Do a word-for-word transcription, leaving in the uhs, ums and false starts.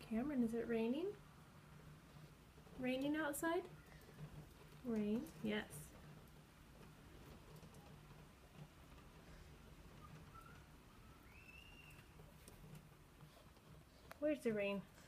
Cameron, is it raining? Raining outside? Rain, yes. Where's the rain?